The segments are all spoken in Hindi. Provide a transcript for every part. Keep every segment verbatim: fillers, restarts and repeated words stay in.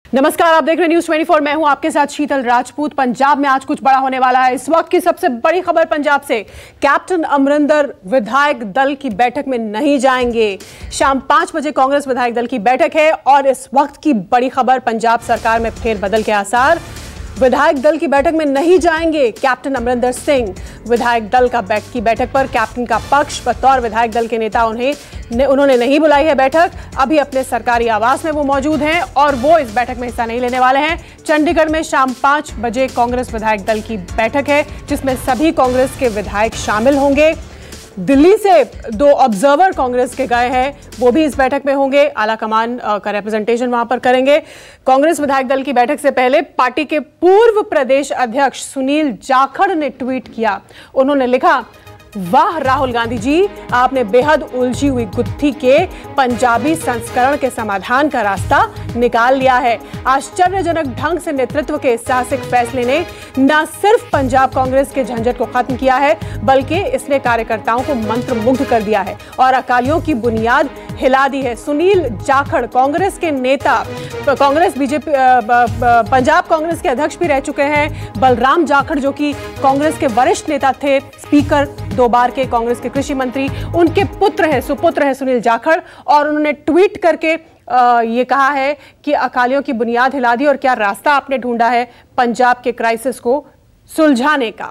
नमस्कार, आप देख रहे हैं न्यूज़ चौबीस। मैं हूं आपके साथ शीतल राजपूत। पंजाब में आज कुछ बड़ा होने वाला है। इस वक्त की सबसे बड़ी खबर पंजाब से, कैप्टन अमरिंदर विधायक दल की बैठक में नहीं जाएंगे। शाम पांच बजे कांग्रेस विधायक दल की बैठक है और इस वक्त की बड़ी खबर, पंजाब सरकार में फेरबदल के आसार। विधायक दल की बैठक में नहीं जाएंगे कैप्टन अमरिंदर सिंह। विधायक दल का बैठ की बैठक पर कैप्टन का पक्ष, बतौर विधायक दल के नेता उन्हें ने, उन्होंने नहीं बुलाई है बैठक। अभी अपने सरकारी आवास में वो मौजूद हैं और वो इस बैठक में हिस्सा नहीं लेने वाले हैं। चंडीगढ़ में शाम पांच बजे कांग्रेस विधायक दल की बैठक है जिसमें सभी कांग्रेस के विधायक शामिल होंगे। दिल्ली से दो ऑब्जर्वर कांग्रेस के गए हैं, वो भी इस बैठक में होंगे। आला कमान का रिप्रेजेंटेशन वहां पर करेंगे। कांग्रेस विधायक दल की बैठक से पहले पार्टी के पूर्व प्रदेश अध्यक्ष सुनील जाखड़ ने ट्वीट किया। उन्होंने लिखा, वाह राहुल गांधी जी, आपने बेहद उलझी हुई गुत्थी के पंजाबी संस्करण के समाधान का रास्ता निकाल लिया है। आश्चर्यजनक ढंग से नेतृत्व के साहसिक फैसले ने न सिर्फ पंजाब कांग्रेस के झंझट को खत्म किया है, बल्कि इसने कार्यकर्ताओं को मंत्रमुग्ध कर दिया है और अकालियों की बुनियाद हिला दी है। सुनील जाखड़ कांग्रेस के नेता, कांग्रेस बीजेपी पंजाब कांग्रेस के अध्यक्ष भी रह चुके हैं। बलराम जाखड़ जो कि कांग्रेस के वरिष्ठ नेता थे, स्पीकर दो बार के, कांग्रेस के कृषि मंत्री, उनके पुत्र हैं, सुपुत्र हैं सुनील जाखड़। और उन्होंने ट्वीट करके आ, ये कहा है कि अकालियों की बुनियाद हिला दी और क्या रास्ता आपने ढूंढा है पंजाब के क्राइसिस को सुलझाने का।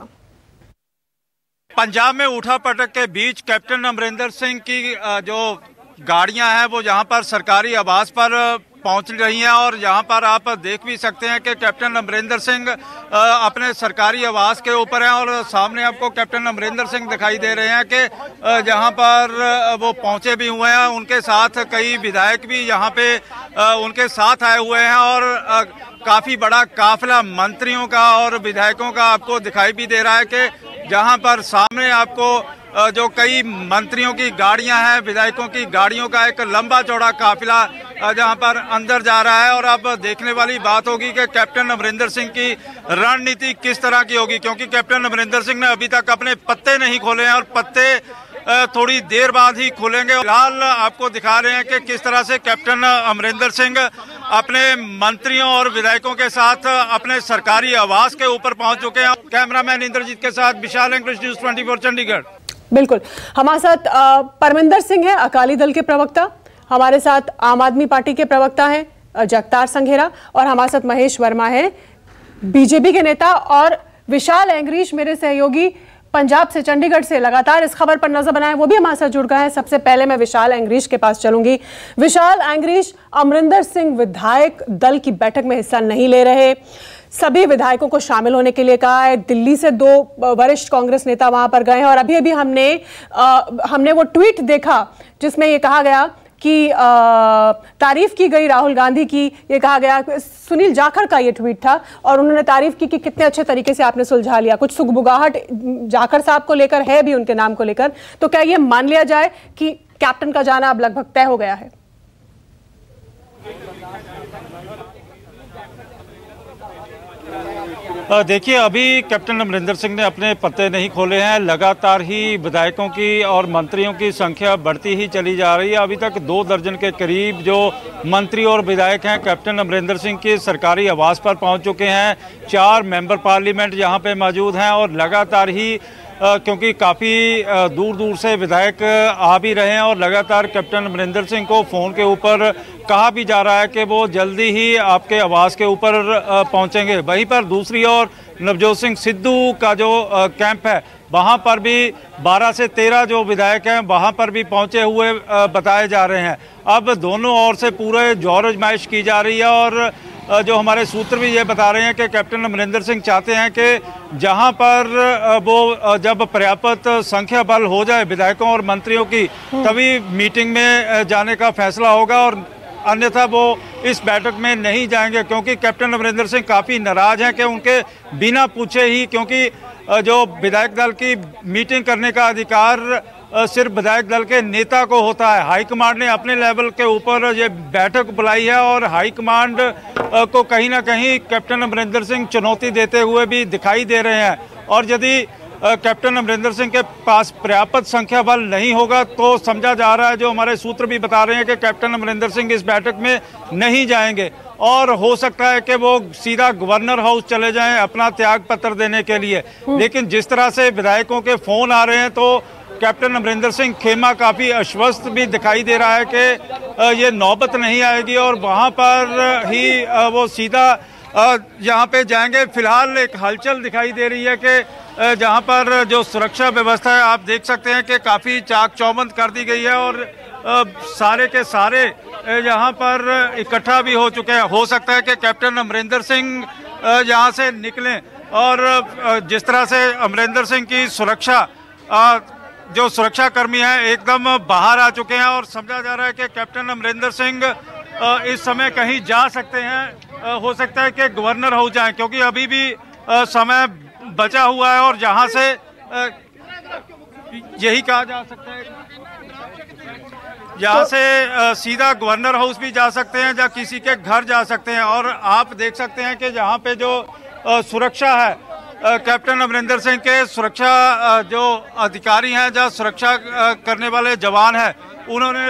पंजाब में उठा पटक के बीच कैप्टन अमरिंदर सिंह की जो गाड़ियां हैं वो यहाँ पर सरकारी आवास पर पहुंच रही हैं और यहाँ पर आप देख भी सकते हैं कि कैप्टन अमरिंदर सिंह अपने सरकारी आवास के ऊपर हैं और सामने आपको कैप्टन अमरिंदर सिंह दिखाई दे रहे हैं कि जहाँ पर वो पहुंचे भी हुए हैं। उनके साथ कई विधायक भी यहाँ पे उनके साथ आए हुए हैं और काफी बड़ा काफिला मंत्रियों का और विधायकों का आपको दिखाई भी दे रहा है कि जहाँ पर सामने आपको जो कई मंत्रियों की गाड़ियां हैं, विधायकों की गाड़ियों का एक लंबा चौड़ा काफिला जहां पर अंदर जा रहा है। और अब देखने वाली बात होगी कि कैप्टन अमरिंदर सिंह की रणनीति किस तरह की होगी, क्योंकि कैप्टन अमरिंदर सिंह ने अभी तक अपने पत्ते नहीं खोले हैं और पत्ते थोड़ी देर बाद ही खोलेंगे। फिलहाल आपको दिखा रहे हैं कि किस तरह से कैप्टन अमरिंदर सिंह अपने मंत्रियों और विधायकों के साथ अपने सरकारी आवास के ऊपर पहुंच चुके हैं। कैमरामैन इंद्रजीत के साथ विशाल इंग्लिश न्यूज़ चौबीस चंडीगढ़। बिल्कुल, हमारे साथ परमिंदर सिंह है, अकाली दल के प्रवक्ता। हमारे साथ आम आदमी पार्टी के प्रवक्ता हैं जगतार संघेरा और हमारे साथ महेश वर्मा है, बीजेपी के नेता। और विशाल एंग्रीश मेरे सहयोगी पंजाब से, चंडीगढ़ से लगातार इस खबर पर नजर बनाए, वो भी हमारे साथ जुड़ गए हैं। सबसे पहले मैं विशाल एंग्रीश के पास चलूंगी। विशाल एंग्रीश, अमरिंदर सिंह विधायक दल की बैठक में हिस्सा नहीं ले रहे, सभी विधायकों को शामिल होने के लिए कहा है। दिल्ली से दो वरिष्ठ कांग्रेस नेता वहां पर गए हैं और अभी अभी हमने आ, हमने वो ट्वीट देखा जिसमें ये कहा गया कि आ, तारीफ की गई राहुल गांधी की। ये कहा गया, सुनील जाखड़ का ये ट्वीट था और उन्होंने तारीफ की कि कितने अच्छे तरीके से आपने सुलझा लिया। कुछ सुगबुगाहट जाखड़ साहब को लेकर है भी, उनके नाम को लेकर। तो क्या ये मान लिया जाए कि कैप्टन का जाना अब लगभग तय हो गया है? देखिए, अभी कैप्टन अमरिंदर सिंह ने अपने पत्ते नहीं खोले हैं। लगातार ही विधायकों की और मंत्रियों की संख्या बढ़ती ही चली जा रही है। अभी तक दो दर्जन के करीब जो मंत्री और विधायक हैं कैप्टन अमरिंदर सिंह के सरकारी आवास पर पहुंच चुके हैं। चार मेंबर पार्लियामेंट यहाँ पे मौजूद हैं और लगातार ही आ, क्योंकि काफ़ी दूर दूर से विधायक आ भी रहे हैं और लगातार कैप्टन अमरिंदर सिंह को फ़ोन के ऊपर कहा भी जा रहा है कि वो जल्दी ही आपके आवास के ऊपर पहुंचेंगे। वहीं पर दूसरी ओर नवजोत सिंह सिद्धू का जो कैंप है वहां पर भी बारह से तेरह जो विधायक हैं वहां पर भी पहुंचे हुए बताए जा रहे हैं। अब दोनों ओर से पूरे जोर आजमाइश की जा रही है और जो हमारे सूत्र भी ये बता रहे हैं कि कैप्टन अमरिंदर सिंह चाहते हैं कि जहां पर वो जब पर्याप्त संख्या बल हो जाए विधायकों और मंत्रियों की, तभी मीटिंग में जाने का फैसला होगा और अन्यथा वो इस बैठक में नहीं जाएंगे। क्योंकि कैप्टन अमरिंदर सिंह काफ़ी नाराज हैं कि उनके बिना पूछे ही, क्योंकि जो विधायक दल की मीटिंग करने का अधिकार सिर्फ विधायक दल के नेता को होता है। हाईकमांड ने अपने लेवल के ऊपर ये बैठक बुलाई है और हाईकमांड को कहीं ना कहीं कैप्टन अमरिंदर सिंह चुनौती देते हुए भी दिखाई दे रहे हैं। और यदि कैप्टन अमरिंदर सिंह के पास पर्याप्त संख्या बल नहीं होगा तो समझा जा रहा है, जो हमारे सूत्र भी बता रहे हैं कि कैप्टन अमरिंदर सिंह इस बैठक में नहीं जाएंगे। और हो सकता है कि वो सीधा गवर्नर हाउस चले जाएं अपना त्याग पत्र देने के लिए। लेकिन जिस तरह से विधायकों के फोन आ रहे हैं तो कैप्टन अमरिंदर सिंह खेमा काफ़ी आश्वस्त भी दिखाई दे रहा है कि ये नौबत नहीं आएगी और वहाँ पर ही वो सीधा यहाँ पे जाएंगे। फिलहाल एक हलचल दिखाई दे रही है कि जहाँ पर जो सुरक्षा व्यवस्था है आप देख सकते हैं कि काफ़ी चाक चौबंद कर दी गई है और सारे के सारे यहाँ पर इकट्ठा भी हो चुके हैं। हो सकता है कि कैप्टन अमरिंदर सिंह यहाँ से निकलें और जिस तरह से अमरिंदर सिंह की सुरक्षा जो सुरक्षा कर्मी हैं एकदम बाहर आ चुके हैं और समझा जा रहा है कि कैप्टन अमरिंदर सिंह इस समय कहीं जा सकते हैं। हो सकता है कि गवर्नर हाउस जाएं क्योंकि अभी भी समय बचा हुआ है और जहां से यही कहा जा सकता है यहाँ से सीधा गवर्नर हाउस भी जा सकते हैं या किसी के घर जा सकते हैं। और आप देख सकते हैं कि जहाँ पे जो सुरक्षा है कैप्टन अमरिंदर सिंह के सुरक्षा जो अधिकारी हैं या सुरक्षा करने वाले जवान हैं उन्होंने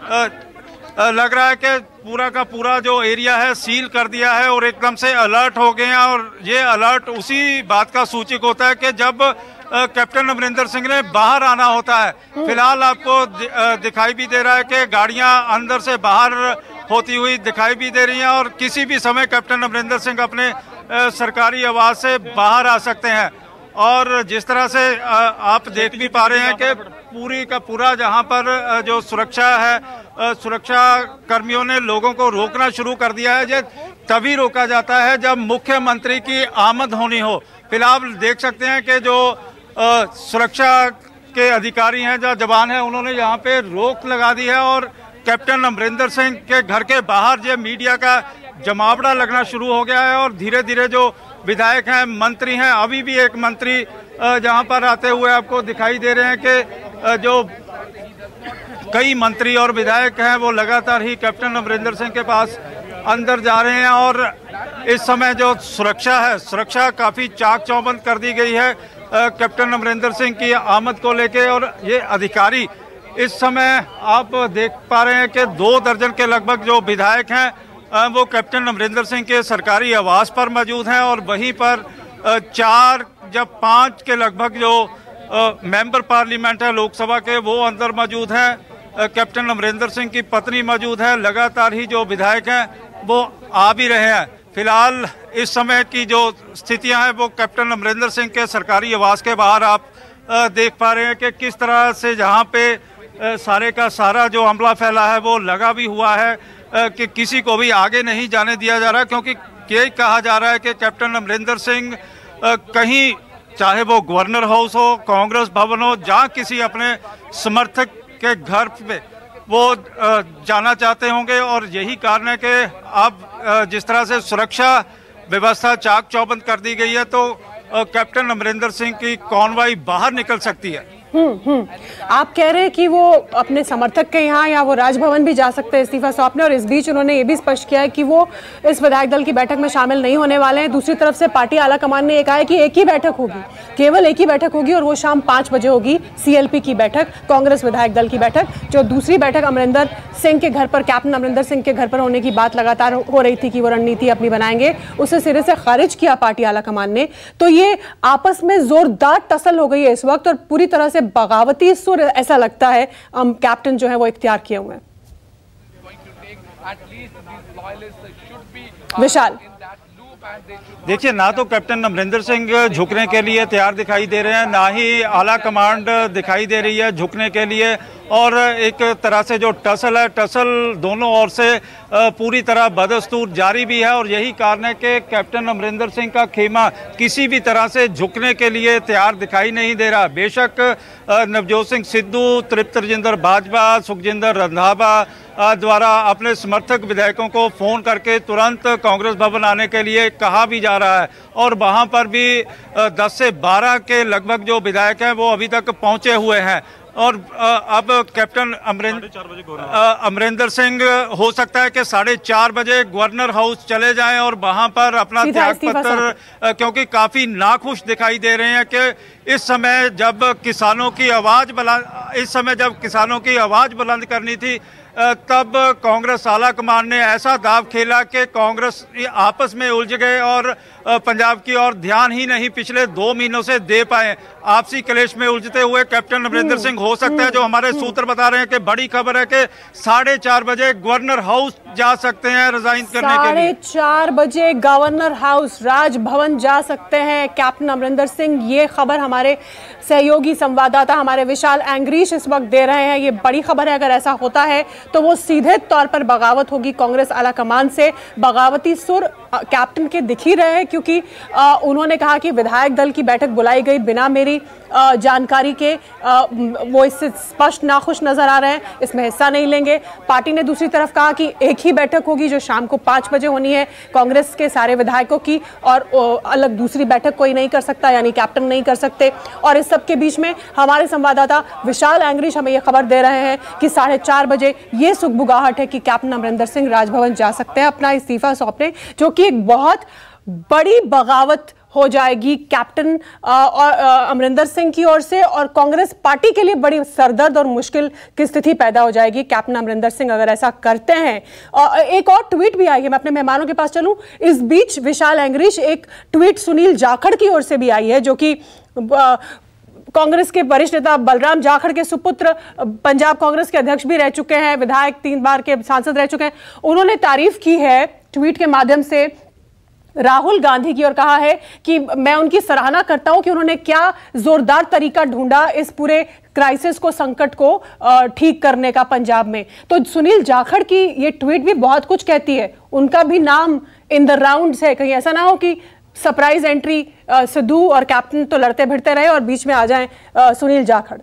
लग रहा है कि पूरा का पूरा जो एरिया है सील कर दिया है और एकदम से अलर्ट हो गए हैं। और ये अलर्ट उसी बात का सूचक होता है कि जब कैप्टन अमरिंदर सिंह ने बाहर आना होता है। फिलहाल आपको दिखाई भी दे रहा है कि गाड़ियां अंदर से बाहर होती हुई दिखाई भी दे रही हैं और किसी भी समय कैप्टन अमरिंदर सिंह अपने सरकारी आवास से बाहर आ सकते हैं। और जिस तरह से आप देख भी पा रहे हैं कि पूरी का पूरा जहां पर जो सुरक्षा है सुरक्षा कर्मियों ने लोगों को रोकना शुरू कर दिया है। ये तभी रोका जाता है जब मुख्यमंत्री की आमद होनी हो। फिलहाल देख सकते हैं कि जो सुरक्षा के अधिकारी हैं जो जवान हैं उन्होंने यहाँ पे रोक लगा दी है और कैप्टन अमरिंदर सिंह के घर के बाहर जो मीडिया का जमावड़ा लगना शुरू हो गया है और धीरे धीरे जो विधायक हैं मंत्री हैं अभी भी एक मंत्री जहां पर आते हुए आपको दिखाई दे रहे हैं कि जो कई मंत्री और विधायक हैं वो लगातार ही कैप्टन अमरिंदर सिंह के पास अंदर जा रहे हैं। और इस समय जो सुरक्षा है सुरक्षा काफ़ी चाक चौबंद कर दी गई है कैप्टन अमरिंदर सिंह की आमद को लेके। और ये अधिकारी इस समय आप देख पा रहे हैं कि दो दर्जन के लगभग जो विधायक हैं वो कैप्टन अमरिंदर सिंह के सरकारी आवास पर मौजूद हैं और वहीं पर चार जब पाँच के लगभग जो मेंबर पार्लियामेंट है लोकसभा के वो अंदर मौजूद हैं। कैप्टन अमरिंदर सिंह की पत्नी मौजूद है। लगातार ही जो विधायक हैं वो आ भी रहे हैं। फिलहाल इस समय की जो स्थितियां हैं वो कैप्टन अमरिंदर सिंह के सरकारी आवास के बाहर आप देख पा रहे हैं कि किस तरह से जहां पे सारे का सारा जो अमला फैला है वो लगा भी हुआ है कि किसी को भी आगे नहीं जाने दिया जा रहा क्योंकि यही कहा जा रहा है कि कैप्टन अमरिंदर सिंह कहीं चाहे वो गवर्नर हाउस हो कांग्रेस भवन हो जहाँ किसी अपने समर्थक के घर पे वो जाना चाहते होंगे। और यही कारण है कि अब जिस तरह से सुरक्षा व्यवस्था चाक चौबंद कर दी गई है तो कैप्टन अमरिंदर सिंह की कॉन्वॉय बाहर निकल सकती है। हम्म हम्म आप कह रहे हैं कि वो अपने समर्थक के यहाँ या वो राजभवन भी जा सकते हैं इस्तीफा सौंपने और इस बीच उन्होंने ये भी स्पष्ट किया है कि वो इस विधायक दल की बैठक में शामिल नहीं होने वाले हैं। दूसरी तरफ से पार्टी आला कमान ने कहा है कि एक ही बैठक होगी, केवल एक ही बैठक होगी और वो शाम पाँच बजे होगी। सीएलपी की बैठक, कांग्रेस विधायक दल की बैठक। जो दूसरी बैठक अमरिंदर सिंह के घर पर कैप्टन अमरिंदर सिंह के घर पर होने की बात लगातार हो रही थी कि वो रणनीति अपनी बनाएंगे, उसे सिरे से खारिज किया पार्टी आला कमान ने। तो ये आपस में जोरदार टसल हो गई है इस वक्त और पूरी तरह से बगावती सुर ऐसा लगता है um, कैप्टन जो है वो इख्तियार किए हुए हैं। विशाल देखिए, ना तो कैप्टन अमरिंदर सिंह झुकने के लिए तैयार दिखाई दे रहे हैं, ना ही आला कमांड दिखाई दे रही है झुकने के लिए। और एक तरह से जो टसल है, टसल दोनों ओर से पूरी तरह बदस्तूर जारी भी है। और यही कारण है कि कैप्टन अमरिंदर सिंह का खेमा किसी भी तरह से झुकने के लिए तैयार दिखाई नहीं दे रहा। बेशक नवजोत सिंह सिद्धू, तृप्त रजिंदर बाजवा, सुखजिंदर रंधावा द्वारा अपने समर्थक विधायकों को फ़ोन करके तुरंत कांग्रेस भवन आने के लिए कहा भी जा रहा है और वहां पर भी दस से बारह के लगभग जो विधायक हैं वो अभी तक पहुंचे हुए हैं। और अब कैप्टन अमरिंदर अमरिंदर सिंह हो सकता है कि साढ़े चार बजे गवर्नर हाउस चले जाएं और वहां पर अपना त्याग पत्र, क्योंकि काफ़ी नाखुश दिखाई दे रहे हैं कि इस समय जब किसानों की आवाज़ बुलंद इस समय जब किसानों की आवाज़ बुलंद करनी थी, तब कांग्रेस आला कमान ने ऐसा दाव खेला कि कांग्रेस आपस में उलझ गए और पंजाब की ओर ध्यान ही नहीं पिछले दो महीनों से दे पाए। आपसी क्लेश में उलझते हुए कैप्टन अमरिंदर सिंह हो सकता है, जो हमारे सूत्र बता रहे हैं कि बड़ी खबर है कि साढ़े चार बजे गवर्नर हाउस जा सकते हैं रिजाइन करने के लिए। साढ़े चार बजे गवर्नर हाउस राजभवन जा सकते हैं कैप्टन अमरिंदर सिंह। ये खबर हमारे सहयोगी संवाददाता हमारे विशाल एंग्रीश इस वक्त दे रहे हैं। ये बड़ी खबर है। अगर ऐसा होता है तो वो सीधे तौर पर बगावत होगी कांग्रेस आला कमान से। बगावती सुर कैप्टन के दिख ही रहे हैं, क्योंकि आ, उन्होंने कहा कि विधायक दल की बैठक बुलाई गई बिना मेरी आ, जानकारी के। आ, वो इससे स्पष्ट नाखुश नजर आ रहे हैं, इसमें हिस्सा नहीं लेंगे। पार्टी ने दूसरी तरफ कहा कि एक ही बैठक होगी जो शाम को पांच बजे होनी है कांग्रेस के सारे विधायकों की, और अलग दूसरी बैठक कोई नहीं कर सकता, यानी कैप्टन नहीं कर सकते। और इस सब के बीच में हमारे संवाददाता विशाल एंग्रीश हमें यह खबर दे रहे हैं कि साढ़े चार बजे ये सुगबुगाहट है कि कैप्टन अमरिंदर सिंह राजभवन जा सकते हैं अपना इस्तीफा सौंपने, जो कि एक बहुत बड़ी बगावत हो जाएगी कैप्टन और अमरिंदर सिंह की ओर से, और कांग्रेस पार्टी के लिए बड़ी सरदर्द और मुश्किल की स्थिति पैदा हो जाएगी कैप्टन अमरिंदर सिंह अगर ऐसा करते हैं। और एक और ट्वीट भी आई है, मैं अपने मेहमानों के पास चलूं इस बीच विशाल एंग्रीश, एक ट्वीट सुनील जाखड़ की ओर से भी आई है, जो कि कांग्रेस के वरिष्ठ नेता बलराम जाखड़ के सुपुत्र, पंजाब कांग्रेस के अध्यक्ष भी रह चुके हैं, विधायक तीन बार के सांसद रह चुके हैं। उन्होंने तारीफ की है ट्वीट के माध्यम से राहुल गांधी की और कहा है कि मैं उनकी सराहना करता हूं कि उन्होंने क्या जोरदार तरीका ढूंढा इस पूरे क्राइसिस को, संकट को ठीक करने का पंजाब में। तो सुनील जाखड़ की ये ट्वीट भी बहुत कुछ कहती है, उनका भी नाम इन द राउंड्स है। कहीं ऐसा ना हो कि सरप्राइज एंट्री सिद्धू और कैप्टन तो लड़ते भिड़ते रहे और बीच में आ जाएं सुनील जाखड़।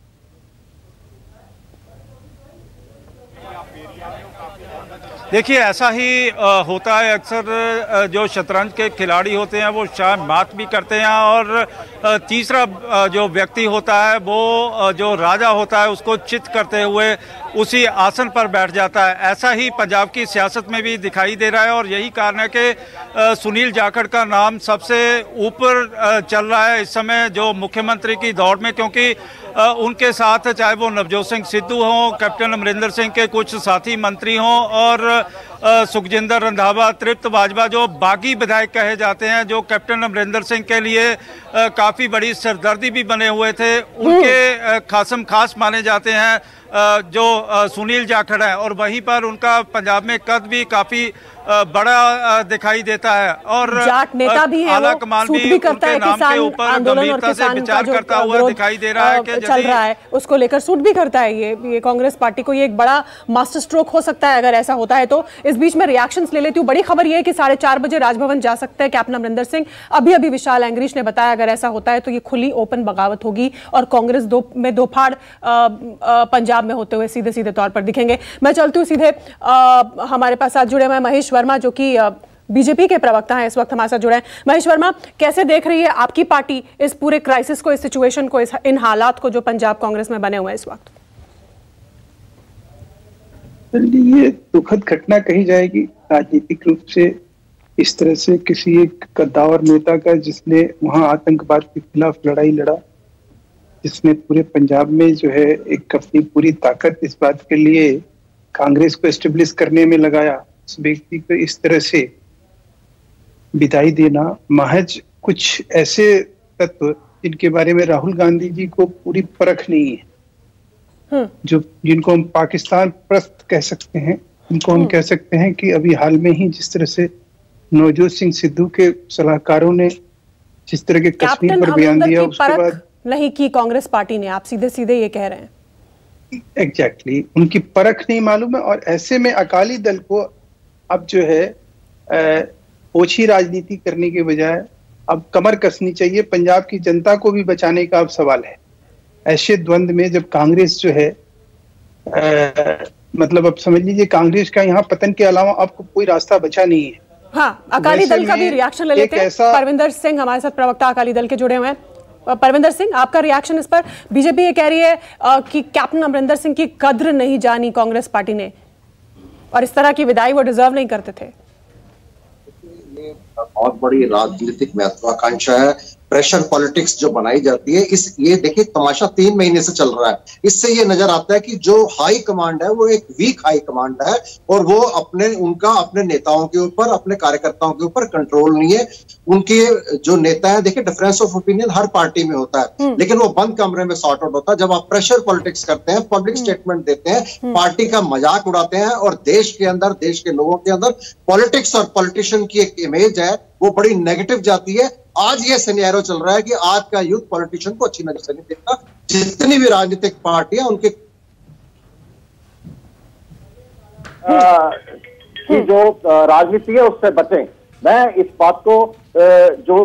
देखिए, ऐसा ही होता है अक्सर, जो शतरंज के खिलाड़ी होते हैं वो शायद मात भी करते हैं, और तीसरा जो व्यक्ति होता है वो जो राजा होता है उसको चित करते हुए उसी आसन पर बैठ जाता है। ऐसा ही पंजाब की सियासत में भी दिखाई दे रहा है, और यही कारण है कि सुनील जाखड़ का नाम सबसे ऊपर चल रहा है इस समय जो मुख्यमंत्री की दौड़ में, क्योंकि उनके साथ चाहे वो नवजोत सिंह सिद्धू हों, कैप्टन अमरिंदर सिंह के कुछ साथी मंत्री हों, और सुखजिंदर रंधावा, तृप्त बाजवा, जो बागी विधायक कहे जाते हैं, जो कैप्टन अमरिंदर सिंह के लिए काफ़ी बड़ी सरदर्दी भी बने हुए थे, उनके खासम खास माने जाते हैं जो सुनील जाखड़ हैं, और वहीं पर उनका पंजाब में कद भी काफ़ी बड़ा दिखाई देता है। और जाट नेता भी है, आला कमान भी, भी करता है, नाम के ऊपर गंभीरता से विचार करता हुआ दिखाई दे रहा है कि चल रहा है, उसको लेकर सूट भी करता है। ये ये कांग्रेस पार्टी को ये एक बड़ा मास्टर स्ट्रोक हो सकता है अगर ऐसा होता है तो। इस बीच में रिएक्शंस ले लेती हूँ। बड़ी खबर ये है कि साढ़े चार बजे राजभवन जा सकते हैं कैप्टन अमरिंदर सिंह। अभी अभी विशाल एंग्रीश ने बताया अगर ऐसा होता है तो ये खुली ओपन बगावत होगी और कांग्रेस दो में दो फाड़ पंजाब में होते हुए सीधे सीधे तौर पर दिखेंगे। मैं चलती हूँ सीधे आ, हमारे पास साथ जुड़े हुए महेश वर्मा जो कि बीजेपी के प्रवक्ता हैं, इस वक्त हमारे साथ जुड़े हैं। महेश वर्मा, कैसे देख रही है आपकी पार्टी इस पूरे क्राइसिस को, इस सिचुएशन को, इस इन हालात को जो पंजाब कांग्रेस में बने हुए हैं इस वक्त? ये दुखद घटना कही जाएगी राजनीतिक रूप से, इस तरह से किसी एक कद्दावर नेता का जिसने वहां आतंकवाद के खिलाफ लड़ाई लड़ा, जिसने पूरे पंजाब में जो है एक अपनी पूरी ताकत इस बात के लिए कांग्रेस को एस्टेब्लिश करने में लगाया, उस व्यक्ति को इस तरह से विदाई देना महज कुछ ऐसे तत्व जिनके बारे में राहुल गांधी जी को पूरी परख नहीं है, जो जिनको हम पाकिस्तान प्रस्त कह सकते हैं, जिनको हम कह सकते हैं कि अभी हाल में ही जिस तरह से नवजोत सिंह सिद्धू के सलाहकारों ने जिस तरह के कश्मीर पर बयान दिया, उसके बाद नहीं की कांग्रेस पार्टी ने, आप सीधे सीधे ये कह रहे हैं। एग्जैक्टली exactly, उनकी परख नहीं मालूम है, और ऐसे में अकाली दल को अब जो है ओछी राजनीति करने के बजाय अब कमर कसनी चाहिए। पंजाब की जनता को भी बचाने का अब सवाल है ऐसे द्वंद में, जब कांग्रेस जो है आ, मतलब अब समझ लीजिए कांग्रेस का यहाँ पतन के अलावा आपको कोई रास्ता बचा नहीं है। हाँ, अकाली दल का भी रिएक्शन ले लेते हैं। परविंदर सिंह हमारे साथ प्रवक्ता अकाली दल के जुड़े हुए हैं। परविंदर सिंह, आपका रिएक्शन इस पर? बीजेपी ये कह रही है कि कैप्टन अमरिंदर सिंह की कद्र नहीं जानी कांग्रेस पार्टी ने, और इस तरह की विदाई वो डिजर्व नहीं करते थे। ये बहुत बड़ी राजनीतिक महत्वाकांक्षा है प्रेशर पॉलिटिक्स जो बनाई जाती है, इस ये देखिए तमाशा तीन महीने से चल रहा है। इससे ये नजर आता है कि जो हाई कमांड है वो एक वीक हाई कमांड है और वो अपने उनका अपने नेताओं के ऊपर, अपने कार्यकर्ताओं के ऊपर कंट्रोल नहीं है। उनके जो नेता है, देखिए डिफरेंस ऑफ ओपिनियन हर पार्टी में होता है, लेकिन वो बंद कमरे में सॉर्ट आउट होता है। जब आप प्रेशर पॉलिटिक्स करते हैं, पब्लिक स्टेटमेंट देते हैं, पार्टी का मजाक उड़ाते हैं और देश के अंदर, देश के लोगों के अंदर पॉलिटिक्स और पॉलिटिशियन की एक इमेज है वो बड़ी नेगेटिव जाती है। आज ये सिनेरियो चल रहा है कि आज का यूथ पॉलिटिशियन को अच्छी नजर से नहीं देखता। जितनी भी राजनीतिक पार्टियां उनके कि जो राजनीति है उससे बचें। मैं इस बात को जो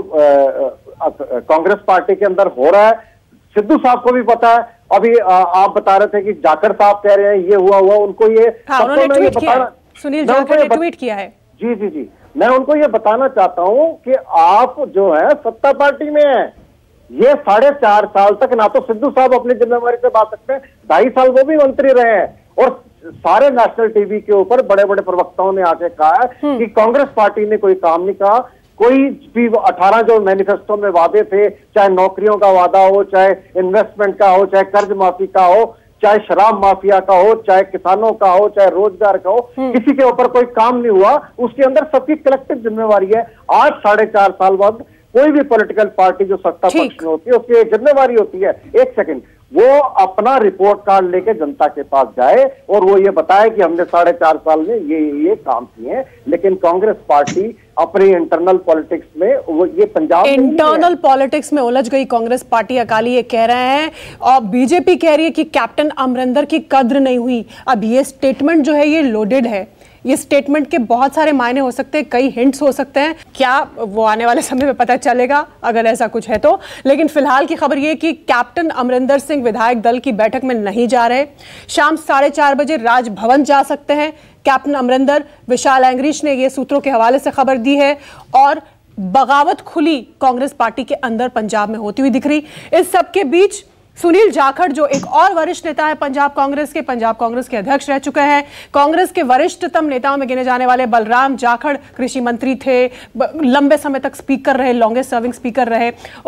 कांग्रेस पार्टी के अंदर हो रहा है, सिद्धू साहब को भी पता है। अभी आप बता रहे थे कि जाखड़ साहब कह रहे हैं ये हुआ हुआ, उनको ये हाँ, उन्होंने ट्वीट किया है। सुनील जाखड़ ने ट्वीट किया है। जी जी जी मैं उनको ये बताना चाहता हूं कि आप जो है सत्ता पार्टी में हैं। ये साढ़े चार साल तक ना तो सिद्धू साहब अपनी जिम्मेवारी से बात सकते हैं, ढाई साल वो भी मंत्री रहे हैं और सारे नेशनल टीवी के ऊपर बड़े बड़े प्रवक्ताओं ने आके कहा है कि कांग्रेस पार्टी ने कोई काम नहीं कहा। कोई भी अठारह जो मैनिफेस्टो में वादे थे, चाहे नौकरियों का वादा हो, चाहे इन्वेस्टमेंट का हो, चाहे कर्ज माफी का हो, चाहे शराब माफिया का हो, चाहे किसानों का हो, चाहे रोजगार का हो, किसी के ऊपर कोई काम नहीं हुआ। उसके अंदर सबकी कलेक्टिव जिम्मेवारी है। आज साढ़े चार साल बाद कोई भी पॉलिटिकल पार्टी जो सत्ता पक्ष में होती है उसकी जिम्मेवारी होती है, एक सेकंड, वो अपना रिपोर्ट कार्ड लेके जनता के पास जाए और वो ये बताए कि हमने साढ़े चार साल में ये ये काम किए हैं। लेकिन कांग्रेस पार्टी अपनी इंटरनल पॉलिटिक्स में, वो ये पंजाब इंटरनल पॉलिटिक्स में उलझ गई कांग्रेस पार्टी, अकाली ये कह रहे हैं। और बीजेपी कह रही है कि कैप्टन अमरिंदर की कद्र नहीं हुई। अब ये स्टेटमेंट जो है ये लोडेड है। ये स्टेटमेंट के बहुत सारे मायने हो सकते हैं, कई हिंट्स हो सकते हैं। क्या वो आने वाले समय में पता चलेगा अगर ऐसा कुछ है तो। लेकिन फिलहाल की खबर ये कि कैप्टन अमरिंदर सिंह विधायक दल की बैठक में नहीं जा रहे। शाम साढ़े चार बजे राजभवन जा सकते हैं कैप्टन अमरिंदर। विशाल एंग्रीश ने ये सूत्रों के हवाले से खबर दी है और बगावत खुली कांग्रेस पार्टी के अंदर पंजाब में होती हुई दिख रही। इस सब के बीच सुनील जाखड़ जो एक और वरिष्ठ नेता है पंजाब कांग्रेस के, पंजाब कांग्रेस के अध्यक्ष रह चुके हैं, कांग्रेस के वरिष्ठतम नेताओं में गिने जाने वाले बलराम जाखड़ कृषि मंत्री थे, लंबे समय तक स्पीकर रहे, लॉन्गेस्ट सर्विंग स्पीकर रहे,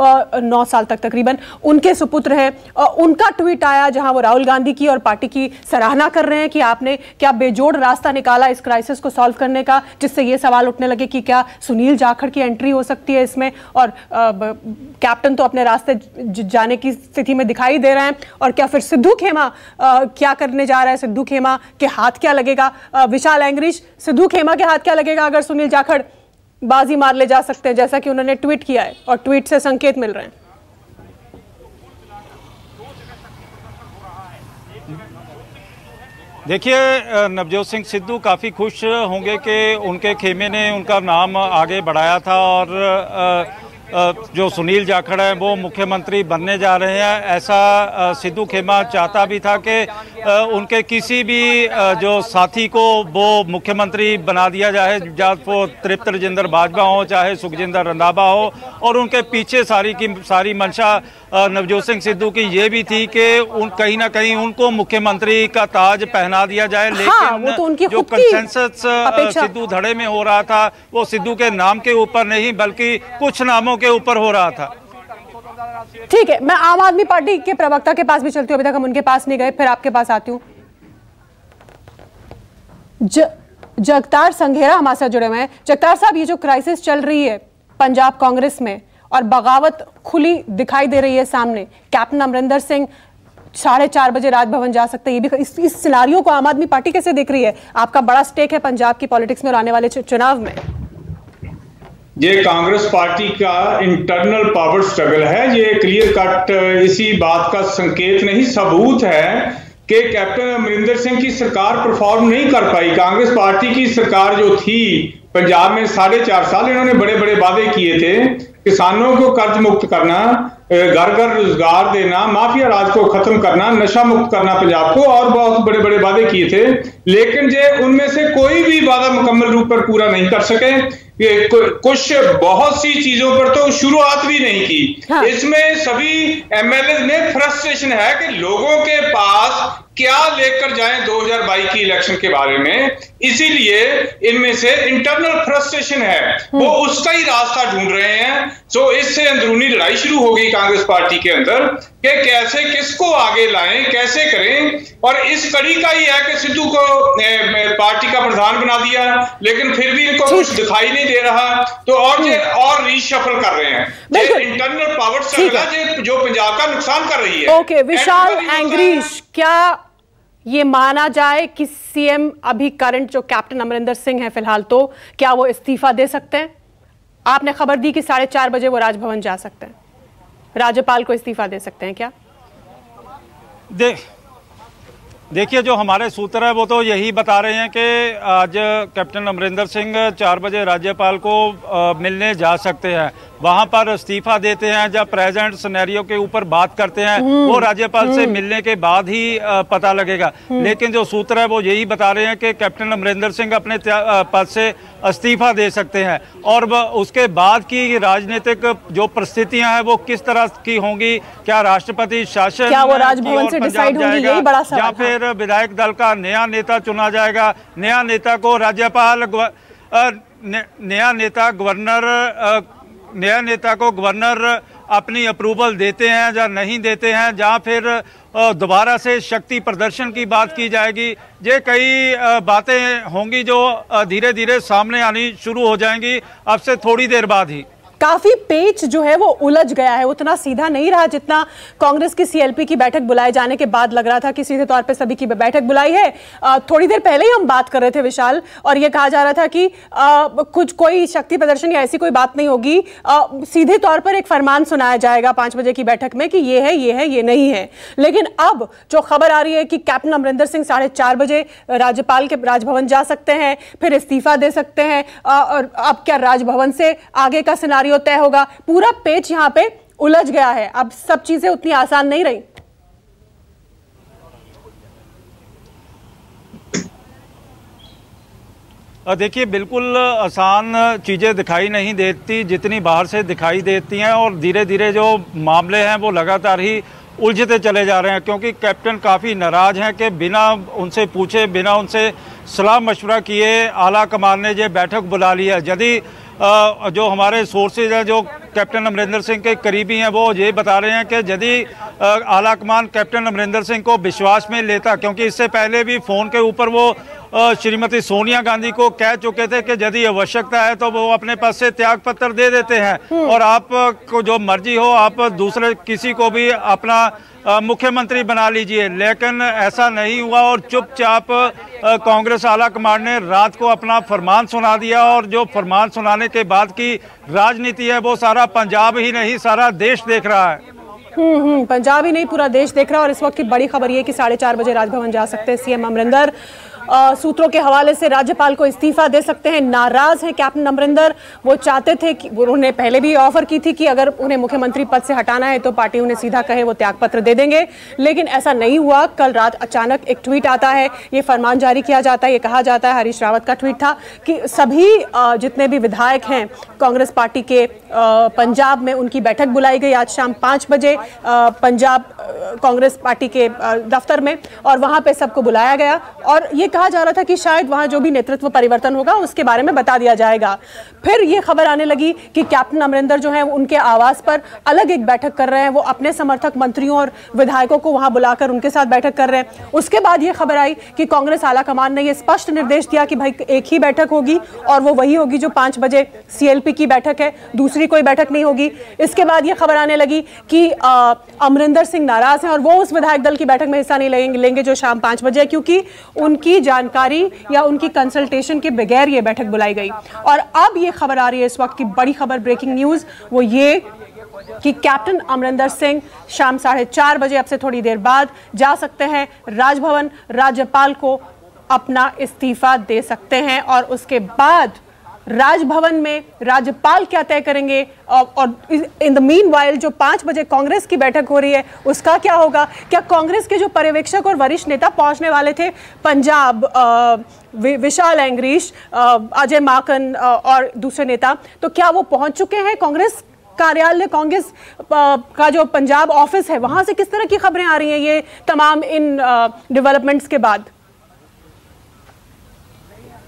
नौ साल तक तकरीबन, उनके सुपुत्र हैं। उनका ट्वीट आया जहां वो राहुल गांधी की और पार्टी की सराहना कर रहे हैं कि आपने क्या बेजोड़ रास्ता निकाला इस क्राइसिस को सॉल्व करने का, जिससे ये सवाल उठने लगे कि क्या सुनील जाखड़ की एंट्री हो सकती है इसमें। और कैप्टन तो अपने रास्ते जाने की स्थिति में दिखाई दे रहे हैं। और क्या फिर सिद्धू खेमा आ, क्या करने जा रहा है, सिद्धू खेमा के हाथ क्या लगेगा। आ, विशाल एंग्रीश, सिद्धू खेमा के हाथ क्या लगेगा अगर सुनील जाखड़ बाजी मार ले जा सकते हैं जैसा कि उन्होंने ट्वीट किया है और ट्वीट से संकेत मिल रहे हैं। देखिए, नवजोत सिंह सिद्धू काफ़ी खुश होंगे कि उनके खेमे ने उनका नाम आगे बढ़ाया था और जो सुनील जाखड़ हैं वो मुख्यमंत्री बनने जा रहे हैं। ऐसा सिद्धू खेमा चाहता भी था कि उनके किसी भी जो साथी को वो मुख्यमंत्री बना दिया जाए, चाहे वो तृप्त राजेंद्र बाजवा हो, चाहे सुखजिंदर रंधावा हो। और उनके पीछे सारी की सारी मंशा नवजोत सिंह सिद्धू की ये भी थी कि उन कहीं ना कहीं उनको मुख्यमंत्री का ताज पहना दिया जाए। लेकिन हाँ, वो तो उनकी जो कंसेंसस सिद्धू धड़े में हो रहा था वो सिद्धू के नाम के ऊपर नहीं बल्कि कुछ नामों के ऊपर हो रहा था। ठीक है, मैं आम आदमी पार्टी के प्रवक्ता के पास भी चलती हूँ, अभी तक हम उनके पास नहीं गए, फिर आपके पास आती हूँ। जगतार संघेरा हमारे साथ जुड़े हुए हैं। जगतार साहब, ये जो क्राइसिस चल रही है पंजाब कांग्रेस में और बगावत खुली दिखाई दे रही है सामने, कैप्टन अमरिंदर सिंह साढ़े चार बजे राजभवन जा सकते हैं, ये भी इस, इस सिनारियो को आम आदमी पार्टी कैसे देख रही है? आपका बड़ा स्टेक है पंजाब की पॉलिटिक्स में और आने वाले चुनाव में। ये कांग्रेस पार्टी का इंटरनल पावर स्ट्रगल है। ये क्लियर कट इसी बात का संकेत नहीं, सबूत है कि कैप्टन अमरिंदर सिंह की सरकार परफॉर्म नहीं कर पाई। कांग्रेस पार्टी की सरकार जो थी पंजाब में साढ़े चार साल, इन्होंने बड़े बड़े वादे किए थे, किसानों को कर्ज मुक्त करना, घर घर रोजगार देना, माफिया राज को खत्म करना, नशा मुक्त करना पंजाब को, और बहुत बड़े बड़े वादे किए थे। लेकिन जे उनमें से कोई भी वादा मुकम्मल रूप पर पूरा नहीं कर सके। ये कुछ बहुत सी चीजों पर तो शुरुआत भी नहीं की। हाँ। इसमें सभी एमएलए में फ्रस्ट्रेशन है कि लोगों के पास क्या लेकर जाएं दो हज़ार बाईस की इलेक्शन के बारे में। इसीलिए इनमें से इंटरनल फ्रस्ट्रेशन है, वो उसका ही रास्ता ढूंढ रहे हैं। तो इससे अंदरूनी लड़ाई शुरू हो गई कांग्रेस पार्टी के अंदर कि कैसे किसको आगे लाएं, कैसे करें। और इस कड़ी का ही है कि सिद्धू को पार्टी का प्रधान बना दिया, लेकिन फिर भी इनको कुछ दिखाई नहीं दे रहा, तो और ये और रीशफल कर रहे हैं। इंटरनल पावर स्ट्रगल है जो पंजाब का नुकसान कर रही है। ओके विशाल एंग्रीश, क्या ये माना जाए कि सीएम अभी करंट जो कैप्टन अमरिंदर सिंह है फिलहाल, तो क्या वो इस्तीफा दे सकते हैं? आपने खबर दी कि साढ़े चार बजे वो राजभवन जा सकते हैं, राज्यपाल को इस्तीफा दे सकते हैं क्या? देख देखिए, जो हमारे सूत्र है वो तो यही बता रहे हैं कि आज कैप्टन अमरिंदर सिंह चार बजे राज्यपाल को आ, मिलने जा सकते हैं, वहां पर इस्तीफा देते हैं। जब प्रेजेंट सिनेरियो के ऊपर बात करते हैं वो राज्यपाल से मिलने के बाद ही आ, पता लगेगा। लेकिन जो सूत्र है वो यही बता रहे हैं कि कैप्टन अमरिंदर सिंह अपने पद से इस्तीफा दे सकते हैं, और उसके बाद की राजनीतिक जो परिस्थितियां हैं वो किस तरह की होंगी, क्या राष्ट्रपति शासन क्या वो राजभवन से डिसाइड होंगी, यही बड़ा सवाल या फिर विधायक दल का नया नेता चुना जाएगा। नया नेता को राज्यपाल नया नेता गवर्नर नया नेता को गवर्नर अपनी अप्रूवल देते हैं या नहीं देते हैं, जहां फिर दोबारा से शक्ति प्रदर्शन की बात की जाएगी। ये कई बातें होंगी जो धीरे धीरे सामने आनी शुरू हो जाएंगी अब से थोड़ी देर बाद ही। काफी पेच जो है वो उलझ गया है, उतना सीधा नहीं रहा जितना कांग्रेस की सीएलपी की बैठक बुलाए जाने के बाद लग रहा था कि सीधे तौर पे सभी की बैठक बुलाई है। आ, थोड़ी देर पहले ही हम बात कर रहे थे विशाल, और ये कहा जा रहा था कि आ, कुछ कोई शक्ति प्रदर्शन या ऐसी कोई बात नहीं होगी, आ, सीधे तौर पर एक फरमान सुनाया जाएगा पांच बजे की बैठक में कि ये है ये है ये नहीं है। लेकिन अब जो खबर आ रही है कि कैप्टन अमरिंदर सिंह साढ़े चार बजे राज्यपाल के राजभवन जा सकते हैं, फिर इस्तीफा दे सकते हैं, और अब क्या राजभवन से आगे का सिनारियो तय होगा। पूरा पेच यहां पे उलझ गया है, अब सब चीजें उतनी आसान नहीं रही। देखिए, बिल्कुल आसान चीजें दिखाई नहीं देती जितनी बाहर से दिखाई देती हैं, और धीरे धीरे जो मामले हैं वो लगातार ही उलझते चले जा रहे हैं, क्योंकि कैप्टन काफ़ी नाराज हैं कि बिना उनसे पूछे, बिना उनसे सलाह मशवरा किए आला कमान ने ये बैठक बुला ली है। यदि जो हमारे सोर्सेज हैं जो कैप्टन अमरिंदर सिंह के करीबी हैं वो ये बता रहे हैं कि यदि आला कमान कैप्टन अमरिंदर सिंह को विश्वास में लेता, क्योंकि इससे पहले भी फ़ोन के ऊपर वो श्रीमती सोनिया गांधी को कह चुके थे कि यदि आवश्यकता है तो वो अपने पद से त्याग पत्र दे देते हैं और आपको जो मर्जी हो आप दूसरे किसी को भी अपना मुख्यमंत्री बना लीजिए। लेकिन ऐसा नहीं हुआ और चुपचाप कांग्रेस आला कमान ने रात को अपना फरमान सुना दिया, और जो फरमान सुनाने के बाद की राजनीति है वो सारा पंजाब ही नहीं सारा देश देख रहा है। हम्म हम्म पंजाब ही नहीं पूरा देश देख रहा है। और इस वक्त की बड़ी खबर ये कि साढ़े चार बजे राजभवन जा सकते हैं सीएम अमरिंदर। आ, सूत्रों के हवाले से राज्यपाल को इस्तीफा दे सकते हैं। नाराज हैं कैप्टन अमरिंदर, वो चाहते थे कि उन्होंने पहले भी ऑफर की थी कि अगर उन्हें मुख्यमंत्री पद से हटाना है तो पार्टी उन्हें सीधा कहे वो त्यागपत्र दे देंगे, लेकिन ऐसा नहीं हुआ। कल रात अचानक एक ट्वीट आता है, ये फरमान जारी किया जाता है, ये कहा जाता है, हरीश रावत का ट्वीट था कि सभी जितने भी विधायक हैं कांग्रेस पार्टी के पंजाब में उनकी बैठक बुलाई गई आज शाम पाँच बजे पंजाब कांग्रेस पार्टी के दफ्तर में, और वहां पे सबको बुलाया गया और ये कहा जा रहा था कि शायद वहां जो भी नेतृत्व परिवर्तन होगा उसके बारे में बता दिया जाएगा। फिर ये खबर आने लगी कि कैप्टन अमरिंदर जो है उनके आवास पर अलग एक बैठक कर रहे हैं, वो अपने समर्थक मंत्रियों और विधायकों को वहां बुलाकर उनके साथ बैठक कर रहे हैं। उसके बाद ये खबर आई कि कांग्रेस आला कमान ने यह स्पष्ट निर्देश दिया कि भाई एक ही बैठक होगी और वो वही होगी जो पांच बजे सीएलपी की बैठक है, दूसरी कोई बैठक नहीं होगी। इसके बाद ये खबर आने लगी कि अमरिंदर सिंह नाराज हैं और वो उस विधायक दल की बैठक में हिस्सा नहीं लेंगे लेंगे जो शाम पांच बजे, क्योंकि उनकी जानकारी या उनकी कंसल्टेशन के बगैर ये बैठक बुलाई गई। और अब ये खबर आ रही है, इस वक्त की बड़ी खबर, ब्रेकिंग न्यूज, वो ये कि कैप्टन अमरिंदर सिंह शाम साढ़े चार बजे अब से थोड़ी देर बाद जा सकते हैं राजभवन, राज्यपाल को अपना इस्तीफा दे सकते हैं और उसके बाद राजभवन में राज्यपाल क्या तय करेंगे और इन द मीनवाइल जो पाँच बजे कांग्रेस की बैठक हो रही है उसका क्या होगा। क्या कांग्रेस के जो पर्यवेक्षक और वरिष्ठ नेता पहुंचने वाले थे पंजाब, विशाल एंग्रीश, अजय माकन और दूसरे नेता, तो क्या वो पहुंच चुके हैं कांग्रेस कार्यालय, कांग्रेस का जो पंजाब ऑफिस है वहां से किस तरह की खबरें आ रही हैं ये तमाम इन डेवलपमेंट्स के बाद?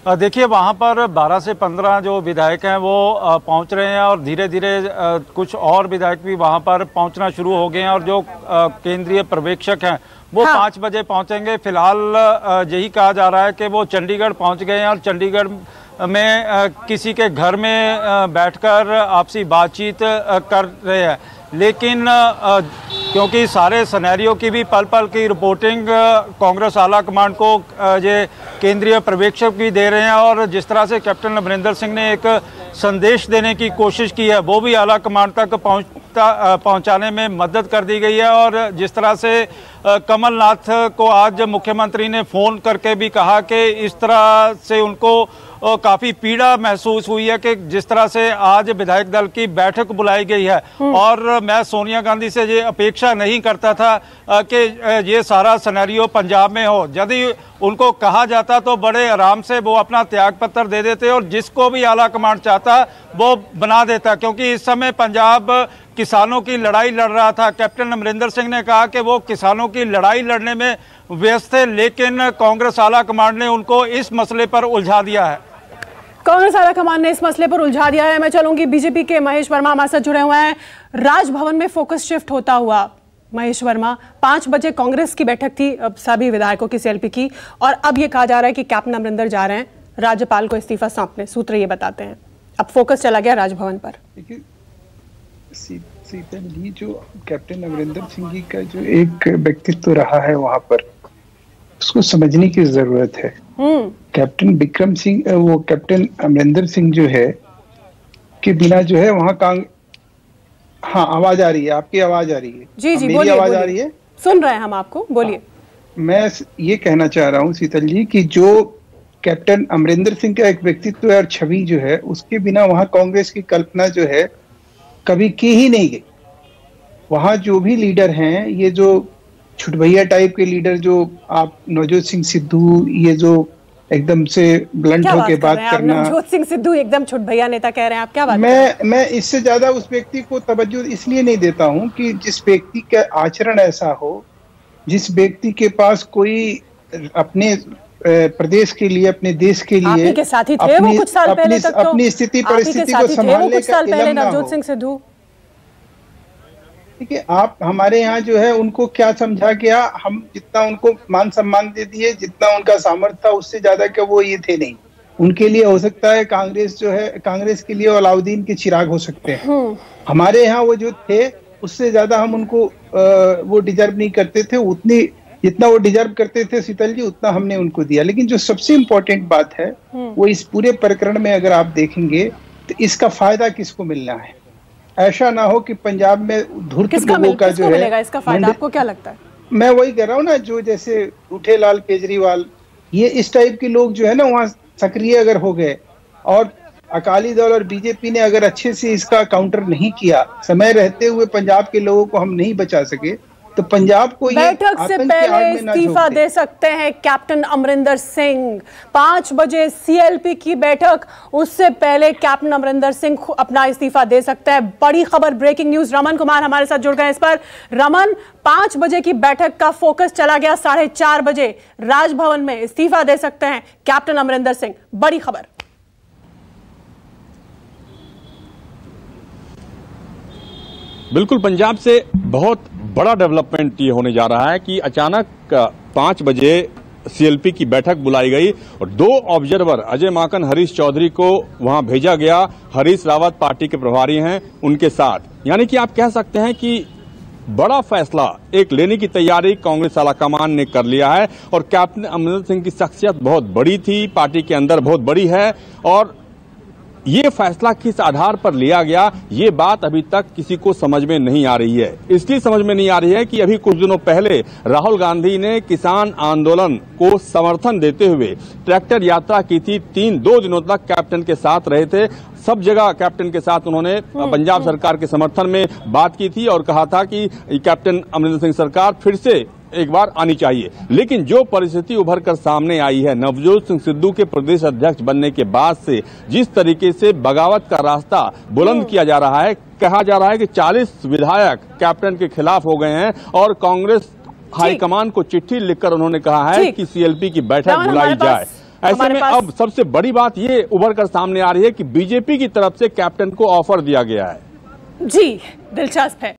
देखिए वहाँ पर बारह से पंद्रह जो विधायक हैं वो पहुँच रहे हैं और धीरे धीरे कुछ और विधायक भी वहाँ पर पहुँचना शुरू हो गए हैं और जो केंद्रीय पर्यवेक्षक हैं वो हाँ। पाँच बजे पहुँचेंगे। फिलहाल यही कहा जा रहा है कि वो चंडीगढ़ पहुँच गए हैं और चंडीगढ़ में किसी के घर में बैठकर आपसी बातचीत कर रहे हैं। लेकिन क्योंकि सारे सिनेरियो की भी पल पल की रिपोर्टिंग कांग्रेस आला कमान को ये केंद्रीय पर्यवेक्षक भी दे रहे हैं और जिस तरह से कैप्टन अमरिंदर सिंह ने एक संदेश देने की कोशिश की है वो भी आला कमान तक पहुंचता पहुंचाने में मदद कर दी गई है। और जिस तरह से कमलनाथ को आज मुख्यमंत्री ने फ़ोन करके भी कहा कि इस तरह से उनको काफ़ी पीड़ा महसूस हुई है कि जिस तरह से आज विधायक दल की बैठक बुलाई गई है। और मैं सोनिया गांधी से ये अपेक्षा नहीं करता था कि ये सारा सिनेरियो पंजाब में हो। यदि उनको कहा जाता तो बड़े आराम से वो अपना त्याग पत्र दे देते और जिसको भी आला कमान चाहता वो बना देता, क्योंकि इस समय पंजाब किसानों की लड़ाई लड़ रहा था। कैप्टन अमरिंदर सिंह ने कहा कि वो किसानों की लड़ाई लड़ने में व्यस्त थे, लेकिन कांग्रेस आला कमान ने उनको इस मसले पर उलझा दिया है। कांग्रेस आला कमान ने इस मसले पर उलझा दिया है। मैं चलूंगी बीजेपी के महेश वर्मा हमारे साथ जुड़े हुए हैं। राजभवन में फोकस शिफ्ट होता हुआ महेश वर्मा, पांच बजे कांग्रेस की बैठक थी अब सभी विधायकों की सीएलपी की और अब ये कहा जा रहा है कि कैप्टन अमरिंदर जा रहे हैं राज्यपाल को इस्तीफा सौंपने। सूत्र ये बताते हैं अब फोकस चला गया राजभवन पर। देखिए सीता जी, जो कैप्टन अमरिंदर सिंह जी का जो एक व्यक्तित्व रहा है वहां पर उसको समझने की जरूरत है। कैप्टन विक्रम सिंह वो कैप्टन अमरिंदर सिंह जो है के बिना जो है वहां कांग हाँ आवाज आ रही है, आपकी आवाज आ रही है? जी जी मेरी बोलिए, आवाज बोलिए। आ रही है? सुन रहे हैं हम आपको, बोलिए। मैं ये कहना चाह रहा हूँ शीतल जी कि जो कैप्टन अमरिंदर सिंह का एक व्यक्तित्व और छवि जो है उसके बिना वहां कांग्रेस की कल्पना जो है कभी की ही नहीं गई। वहां जो भी लीडर हैं, ये जो छुटभैया टाइप के लीडर जो आप नवजोत सिंह सिद्धू, ये जो एकदम से ब्लंट होके बात करना, नवजोत सिंह सिद्धू एकदम छुटभैया नेता कह रहे हैं, आप क्या बात मैं मैं इससे ज्यादा उस व्यक्ति को तवज्जो इसलिए नहीं देता हूं कि जिस व्यक्ति का आचरण ऐसा हो, जिस व्यक्ति के पास कोई अपने प्रदेश के लिए, अपने देश के लिए, आपके साथी थे वो कुछ साल पहले तक, तो अपनी स्थिति परिस्थिति को संभालने का इल्म ना हो। नवजोत सिंह सिद्धू, ठीक है, आप हमारे यहाँ जो है उनको क्या समझा गया, हम जितना उनको मान सम्मान दे दिए, जितना उनका सामर्थ्य था उससे ज्यादा क्या वो ये थे नहीं। उनके लिए हो सकता है कांग्रेस जो है, कांग्रेस के लिए अलाउद्दीन के चिराग हो सकते हैं। हमारे यहाँ वो जो थे उससे ज्यादा हम उनको आ, वो डिजर्व नहीं करते थे। उतनी जितना वो डिजर्व करते थे शीतल जी उतना हमने उनको दिया। लेकिन जो सबसे इम्पोर्टेंट बात है वो इस पूरे प्रकरण में अगर आप देखेंगे तो इसका फायदा किसको मिलना है। ऐसा ना हो कि पंजाब में धूर्त लोगों का जो है, इसका फायदा आपको क्या लगता है? मैं वही कह रहा हूँ ना, जो जैसे रूठेलाल केजरीवाल, ये इस टाइप के लोग जो है ना वहाँ सक्रिय अगर हो गए और अकाली दल और बीजेपी ने अगर अच्छे से इसका काउंटर नहीं किया, समय रहते हुए पंजाब के लोगों को हम नहीं बचा सके, तो पंजाब को बैठक से पहले इस्तीफा दे सकते हैं कैप्टन अमरिंदर सिंह। पांच बजे सीएलपी की बैठक, उससे पहले कैप्टन अमरिंदर सिंह अपना इस्तीफा दे सकते हैं। बड़ी खबर, ब्रेकिंग न्यूज। रमन कुमार हमारे साथ जुड़ गए इस पर। रमन, पांच बजे की बैठक का फोकस चला गया साढ़े चार बजे राजभवन में, इस्तीफा दे सकते हैं कैप्टन अमरिंदर सिंह। बड़ी खबर। बिल्कुल, पंजाब से बहुत बड़ा डेवलपमेंट ये होने जा रहा है कि अचानक पांच बजे सीएलपी की बैठक बुलाई गई और दो ऑब्जर्वर अजय माकन, हरीश चौधरी को वहां भेजा गया। हरीश रावत पार्टी के प्रभारी हैं, उनके साथ, यानी कि आप कह सकते हैं कि बड़ा फैसला एक लेने की तैयारी कांग्रेस आलाकमान ने कर लिया है। और कैप्टन अमरिंदर सिंह की शख्सियत बहुत बड़ी थी, पार्टी के अंदर बहुत बड़ी है, और ये फैसला किस आधार पर लिया गया ये बात अभी तक किसी को समझ में नहीं आ रही है। इसलिए समझ में नहीं आ रही है कि अभी कुछ दिनों पहले राहुल गांधी ने किसान आंदोलन को समर्थन देते हुए ट्रैक्टर यात्रा की थी। तीन दो दिनों तक कैप्टन के साथ रहे थे, सब जगह कैप्टन के साथ उन्होंने पंजाब सरकार के समर्थन में बात की थी और कहा था कि कैप्टन अमरिंदर सिंह सरकार फिर से एक बार आनी चाहिए। लेकिन जो परिस्थिति उभर कर सामने आई है नवजोत सिंह सिद्धू के प्रदेश अध्यक्ष बनने के बाद से, जिस तरीके से बगावत का रास्ता बुलंद किया जा रहा है, कहा जा रहा है कि चालीस विधायक कैप्टन के खिलाफ हो गए हैं और कांग्रेस हाईकमान को चिट्ठी लिखकर उन्होंने कहा है कि सीएलपी की बैठक बुलाई जाए। ऐसे में अब सबसे बड़ी बात ये उभर कर सामने आ रही है कि बीजेपी की तरफ से कैप्टन को ऑफर दिया गया है। जी, दिलचस्प है।